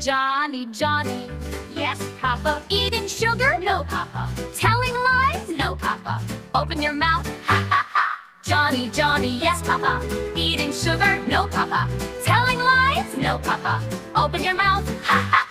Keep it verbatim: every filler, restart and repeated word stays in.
Johnny, Johnny, yes, Papa. Eating sugar? No, Papa. Telling lies? No, Papa. Open your mouth, ha ha ha. Johnny, Johnny, yes, Papa. Eating sugar? No, Papa. Telling lies? No, Papa. Open your mouth, ha ha.